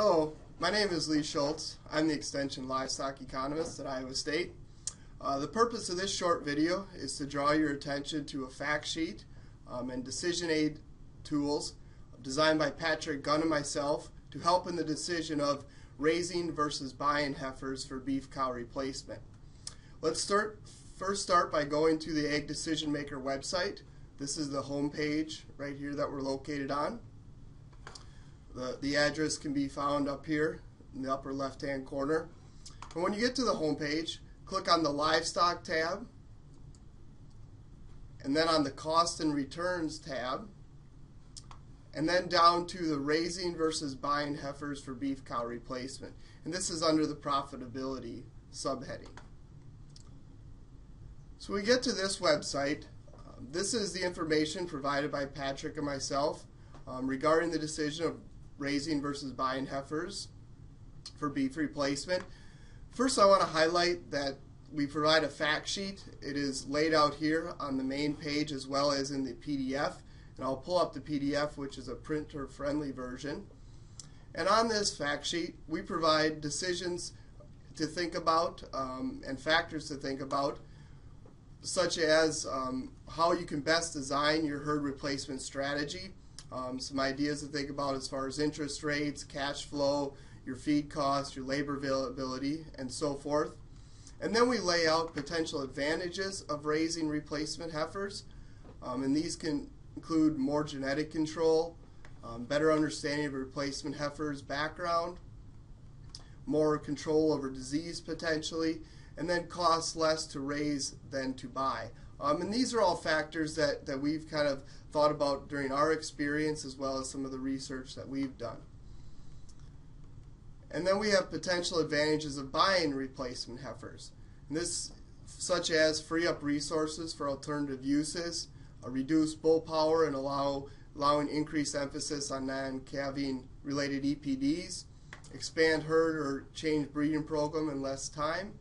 Hello, my name is Lee Schultz. I'm the Extension Livestock Economist at Iowa State. The purpose of this short video is to draw your attention to a fact sheet and decision aid tools designed by Patrick Gunn and myself to help in the decision of raising versus buying heifers for beef cow replacement. Let's first start by going to the Ag Decision Maker website. This is the home page right here that we're located on. The address can be found up here in the upper left hand corner. And when you get to the home page, click on the Livestock tab and then on the Cost and Returns tab and then down to the Raising versus Buying Heifers for Beef Cow Replacement. And this is under the Profitability subheading. So we get to this website. This is the information provided by Patrick and myself regarding the decision of raising versus buying heifers for beef replacement. First, I want to highlight that we provide a fact sheet. It is laid out here on the main page as well as in the PDF. And I'll pull up the PDF, which is a printer-friendly version. And on this fact sheet, we provide decisions to think about and factors to think about, such as how you can best design your herd replacement strategy, some ideas to think about as far as interest rates, cash flow, your feed costs, your labor availability, and so forth. And then we lay out potential advantages of raising replacement heifers, and these can include more genetic control, better understanding of a replacement heifer's background, more control over disease potentially, and then costs less to raise than to buy. And these are all factors that we've kind of thought about during our experience as well as some of the research that we've done. And then we have potential advantages of buying replacement heifers. And this, such as free up resources for alternative uses, reduce bull power and allowing increased emphasis on non-calving related EPDs, expand herd or change breeding program in less time,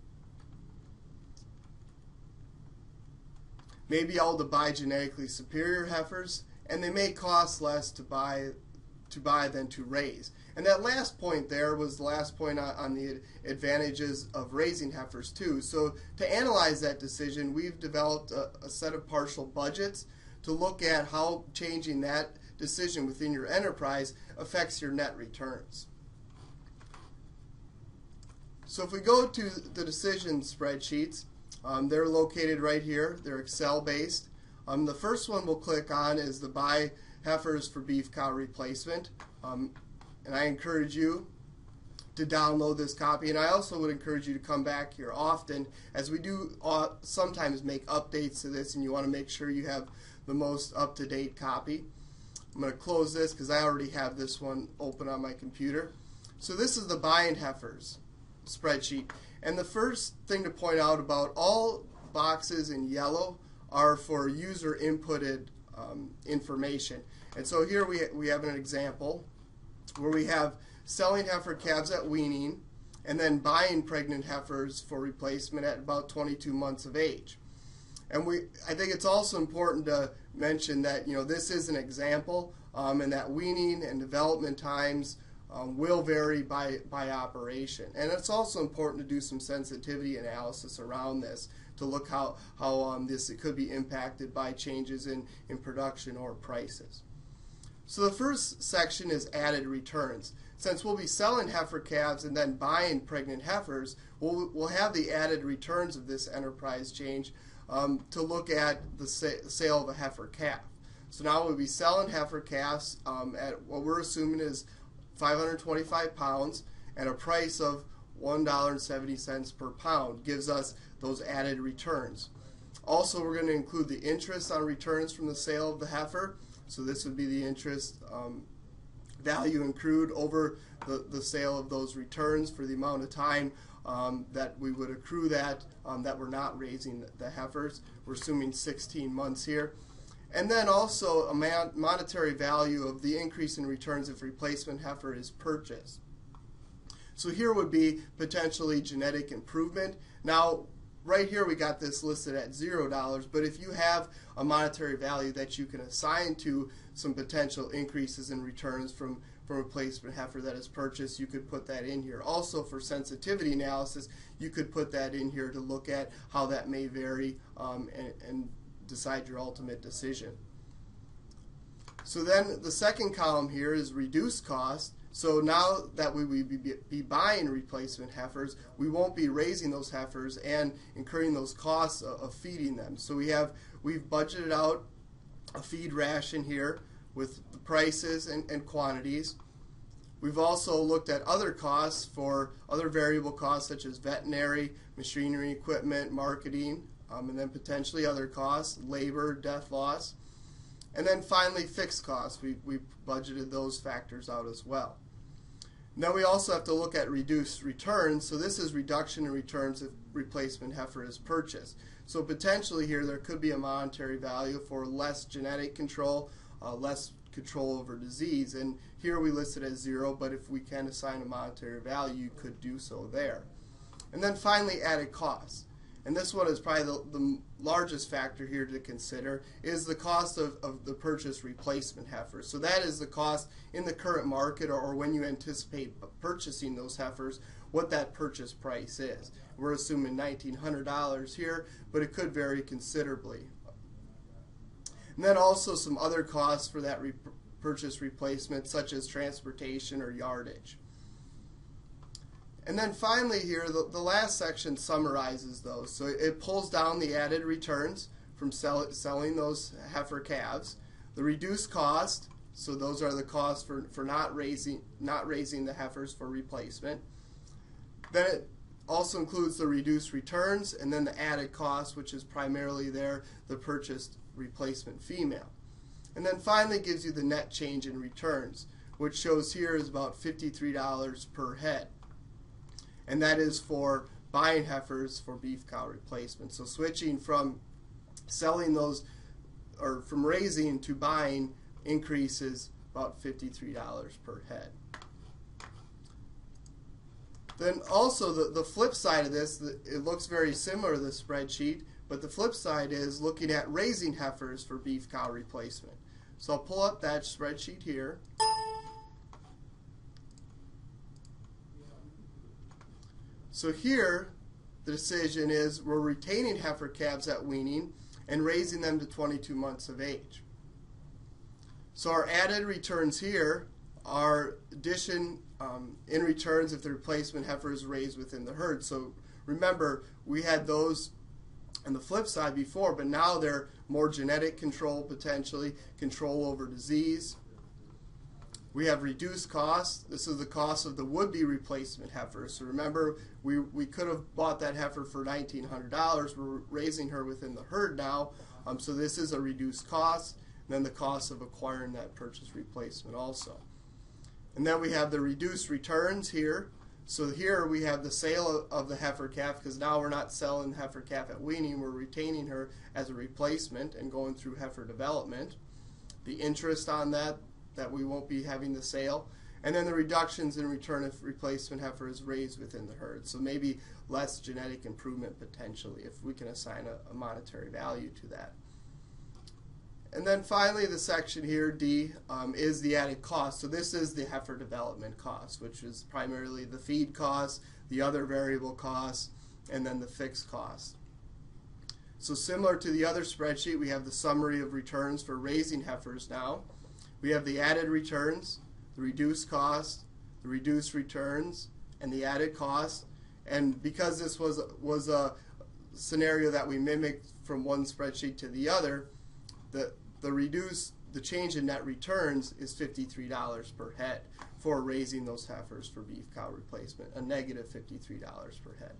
may be able to buy genetically superior heifers, and they may cost less to buy than to raise. And that last point there was the last point on the advantages of raising heifers too. So to analyze that decision, we've developed a set of partial budgets to look at how changing that decision within your enterprise affects your net returns. So if we go to the decision spreadsheets, they're located right here. They're Excel based. The first one we'll click on is the buy heifers for beef cow replacement. And I encourage you to download this copy. And I also would encourage you to come back here often, as we do sometimes make updates to this and you want to make sure you have the most up-to-date copy. I'm going to close this because I already have this one open on my computer. So this is the buying heifers spreadsheet. And the first thing to point out about all boxes in yellow are for user inputted information. And so here we have an example where we have selling heifer calves at weaning and then buying pregnant heifers for replacement at about 22 months of age. And I think it's also important to mention that this is an example and that weaning and development times will vary by operation. And it's also important to do some sensitivity analysis around this to look how it could be impacted by changes in production or prices. So the first section is added returns. Since we'll be selling heifer calves and then buying pregnant heifers, we'll have the added returns of this enterprise change to look at the sale of a heifer calf. So now we'll be selling heifer calves at what we're assuming is 525 pounds at a price of $1.70 per pound gives us those added returns. Also, we're going to include the interest on returns from the sale of the heifer. So this would be the interest value accrued over the sale of those returns for the amount of time that we would accrue that we're not raising the heifers. We're assuming 16 months here. And then also a monetary value of the increase in returns if replacement heifer is purchased. So here would be potentially genetic improvement. Now, right here we got this listed at $0, but if you have a monetary value that you can assign to some potential increases in returns from from a replacement heifer that is purchased, you could put that in here. Also, for sensitivity analysis, you could put that in here to look at how that may vary and decide your ultimate decision. So then the second column here is reduced cost. So now that we will be buying replacement heifers, we won't be raising those heifers and incurring those costs of feeding them. So we've budgeted out a feed ration here with the prices and quantities. We've also looked at other costs for other variable costs such as veterinary, machinery, equipment, marketing, and then potentially other costs, labor, death loss. And then finally, fixed costs. We budgeted those factors out as well. Now we also have to look at reduced returns. So this is reduction in returns if replacement heifer is purchased. So potentially here there could be a monetary value for less genetic control, less control over disease. And here we listed as 0, but if we can assign a monetary value, you could do so there. And then finally, added costs. And this one is probably the largest factor here to consider, is the cost of the purchase replacement heifers. So that is the cost in the current market or when you anticipate purchasing those heifers, what that purchase price is. We're assuming $1,900 here, but it could vary considerably. And then also some other costs for that purchase replacement, such as transportation or yardage. And then finally here, the last section summarizes those. So it pulls down the added returns from selling those heifer calves, the reduced cost, so those are the costs for not raising the heifers for replacement. Then it also includes the reduced returns, and then the added cost, which is primarily the purchased replacement female. And then finally gives you the net change in returns, which shows here is about $53 per head. And that is for buying heifers for beef cow replacement. So switching from selling those, or from raising to buying, increases about $53 per head. Then also the flip side of this, it looks very similar to the spreadsheet, but the flip side is looking at raising heifers for beef cow replacement. So I'll pull up that spreadsheet here. So here, the decision is we're retaining heifer calves at weaning and raising them to 22 months of age. So our added returns here are addition in returns if the replacement heifer is raised within the herd. So remember, we had those on the flip side before, but now they're more genetic control potentially, control over disease. We have reduced costs. This is the cost of the would-be replacement heifer. So remember, we could have bought that heifer for $1,900. We're raising her within the herd now. So this is a reduced cost. And then the cost of acquiring that purchase replacement also. And then we have the reduced returns here. So here we have the sale of the heifer calf, because now we're not selling the heifer calf at weaning. We're retaining her as a replacement and going through heifer development. The interest on that we won't be having the sale, and then the reductions in return if replacement heifer is raised within the herd. So maybe less genetic improvement potentially if we can assign a monetary value to that. And then finally the section here, D, is the added cost. So this is the heifer development cost, which is primarily the feed cost, the other variable costs, and then the fixed cost. So similar to the other spreadsheet, we have the summary of returns for raising heifers now. We have the added returns, the reduced cost, the reduced returns, and the added cost. And because this was a scenario that we mimicked from one spreadsheet to the other, the change in net returns is $53 per head for raising those heifers for beef cow replacement, a negative $53 per head.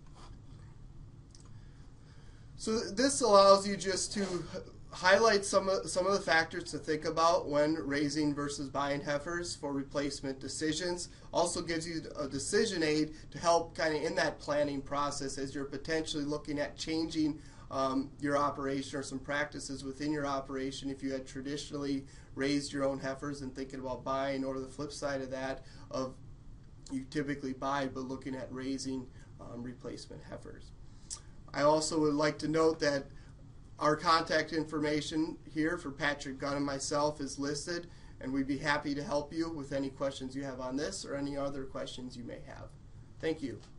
So this allows you just to highlight some of the factors to think about when raising versus buying heifers for replacement decisions. Also gives you a decision aid to help kind of in that planning process as you're potentially looking at changing your operation or some practices within your operation if you had traditionally raised your own heifers and thinking about buying, or the flip side of that of you typically buy but looking at raising replacement heifers. I also would like to note that our contact information here for Patrick Gunn and myself is listed. and we'd be happy to help you with any questions you have on this or any other questions you may have. Thank you.